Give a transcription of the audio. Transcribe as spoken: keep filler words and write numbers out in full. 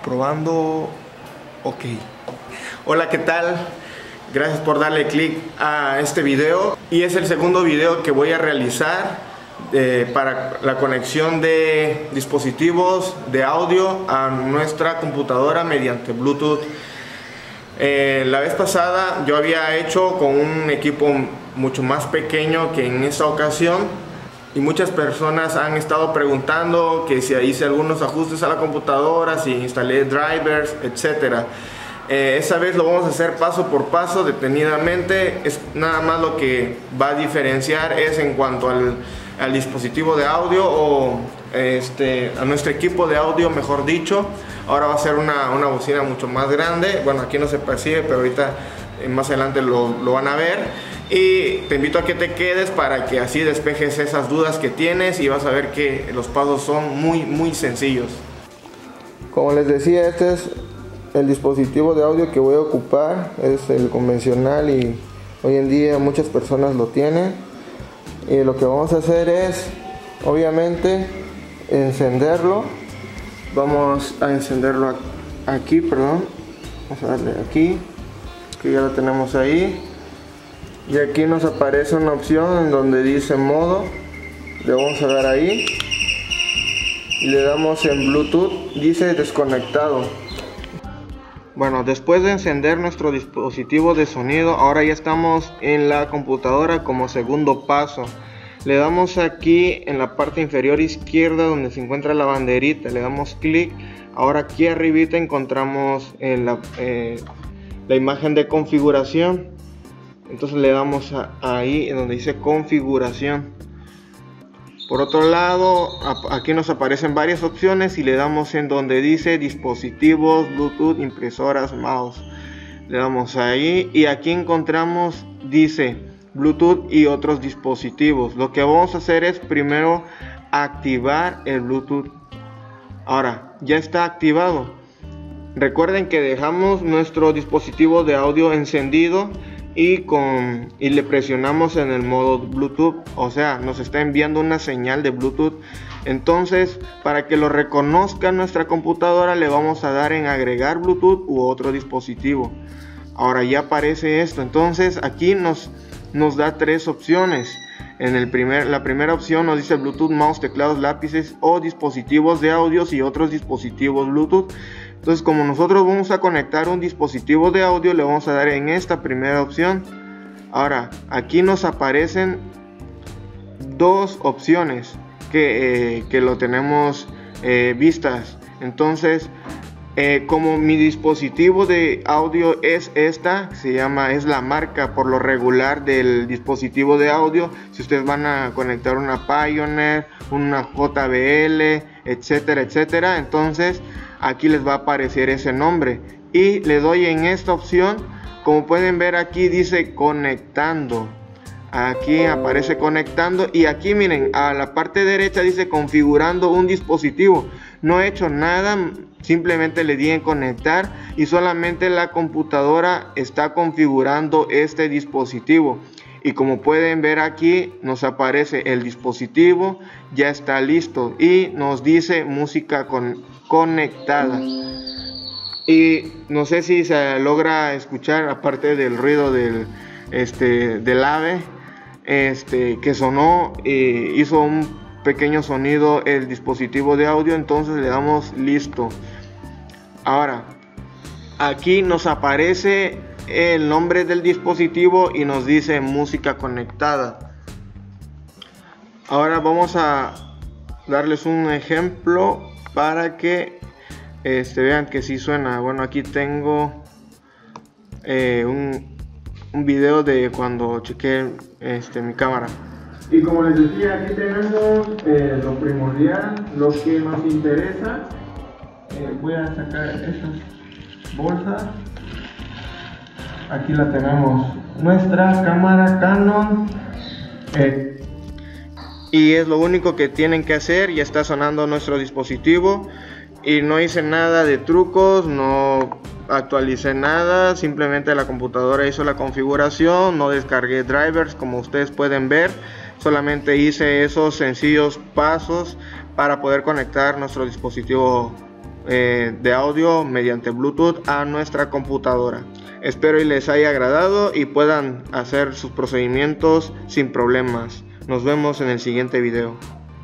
Probando. Ok. Hola, ¿qué tal? Gracias por darle clic a este video. Y es el segundo video que voy a realizar eh, para la conexión de dispositivos de audio a nuestra computadora mediante Bluetooth. Eh, la vez pasada yo había hecho con un equipo mucho más pequeño que en esta ocasión. Y muchas personas han estado preguntando que si hice algunos ajustes a la computadora, si instalé drivers, etcétera. Eh, esta vez lo vamos a hacer paso por paso, detenidamente. Es nada más lo que va a diferenciar es en cuanto al, al dispositivo de audio o este, a nuestro equipo de audio, mejor dicho. Ahora va a ser una, una bocina mucho más grande. Bueno, aquí no se percibe, pero ahorita eh, más adelante lo, lo van a ver. Y te invito a que te quedes para que así despejes esas dudas que tienes y vas a ver que los pasos son muy muy sencillos. Como les decía, este es el dispositivo de audio que voy a ocupar. Es el convencional y hoy en día muchas personas lo tienen. Y lo que vamos a hacer es, obviamente, encenderlo. Vamos a encenderlo aquí, perdón. Vamos a darle aquí, que ya lo tenemos ahí. Y aquí nos aparece una opción en donde dice modo. Le vamos a dar ahí y le damos en Bluetooth, dice desconectado. Bueno, después de encender nuestro dispositivo de sonido, ahora ya estamos en la computadora como segundo paso. Le damos aquí en la parte inferior izquierda donde se encuentra la banderita, le damos clic. Ahora aquí arribita encontramos en la, eh, la imagen de configuración. Entonces le damos a, ahí en donde dice configuración. Por otro lado, a, aquí nos aparecen varias opciones y le damos en donde dice dispositivos, Bluetooth, impresoras, mouse. Le damos ahí y aquí encontramos, dice Bluetooth y otros dispositivos. Lo que vamos a hacer es primero activar el Bluetooth. Ahora, ya está activado. Recuerden que dejamos nuestro dispositivo de audio encendido y, con, y le presionamos en el modo Bluetooth, o sea, nos está enviando una señal de Bluetooth. Entonces, para que lo reconozca nuestra computadora, le vamos a dar en agregar Bluetooth u otro dispositivo. Ahora ya aparece esto. Entonces aquí nos, nos da tres opciones. En el primer, la primera opción nos dice Bluetooth, mouse, teclados, lápices o dispositivos de audios y otros dispositivos Bluetooth. Entonces, como nosotros vamos a conectar un dispositivo de audio, le vamos a dar en esta primera opción. Ahora, aquí nos aparecen dos opciones que, eh, que lo tenemos eh, vistas. Entonces, eh, como mi dispositivo de audio es esta, se llama, es la marca por lo regular del dispositivo de audio. Si ustedes van a conectar una Pioneer, una J B L, etcétera, etcétera, entonces aquí les va a aparecer ese nombre y le doy en esta opción. Como pueden ver, aquí dice conectando, aquí aparece conectando y aquí miren, a la parte derecha dice configurando un dispositivo. No he hecho nada, simplemente le di en conectar y solamente la computadora está configurando este dispositivo. Y como pueden ver, aquí nos aparece el dispositivo, ya está listo y nos dice música con, conectada. Y no sé si se logra escuchar, aparte del ruido del, este, del ave este, que sonó, eh, hizo un pequeño sonido el dispositivo de audio. Entonces le damos listo. Ahora aquí nos aparece el nombre del dispositivo y nos dice música conectada. Ahora vamos a darles un ejemplo para que este, vean que sí suena. Bueno, aquí tengo eh, un, un video de cuando chequé este, mi cámara. Y como les decía, aquí tenemos eh, lo primordial, lo que nos interesa. Eh, voy a sacar estas bolsas. Aquí la tenemos, nuestra cámara Canon, eh, y es lo único que tienen que hacer. Ya está sonando nuestro dispositivo y no hice nada de trucos, no actualicé nada, simplemente la computadora hizo la configuración, no descargué drivers como ustedes pueden ver, solamente hice esos sencillos pasos para poder conectar nuestro dispositivo eh, de audio mediante Bluetooth a nuestra computadora. Espero y les haya agradado y puedan hacer sus procedimientos sin problemas. Nos vemos en el siguiente video.